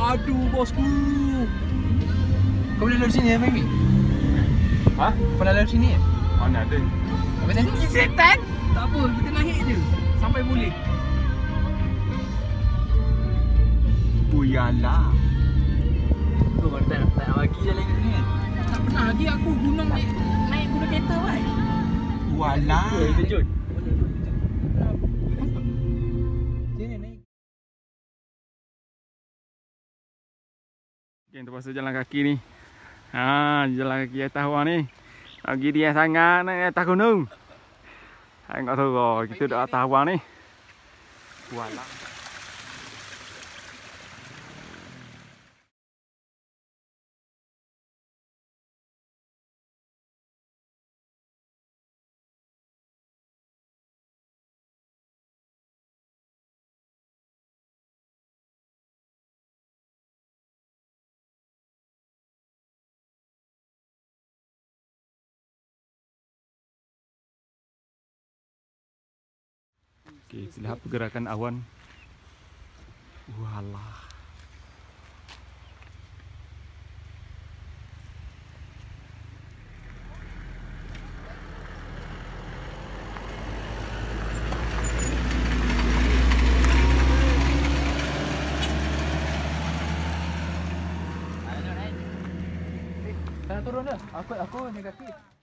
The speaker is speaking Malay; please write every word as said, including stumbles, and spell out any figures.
Aduh bosku. Kau boleh lewat sini ya, Mimi? Hah? Pernah lewat sini ya? Mana ada? Habis tadi setan. Tak apa, kita naik je sampai boleh. Buyalah. Kau tak tak nak bagi jalan ni kan? Tak pernah lagi aku gunung naik naik guna kereta kan. Walah. Kita jod. Sini naik. Okay, terpaksa jalan kaki ni. Ha, jalan kaki atas bawah ni. Lagi dia sangat naik atas gunung. Tengok tu, oh, kita duduk atas bawah ni. Walah. Okey, lihat pergerakan awan. Walah. Dah turun dah. Aku aku naik kaki.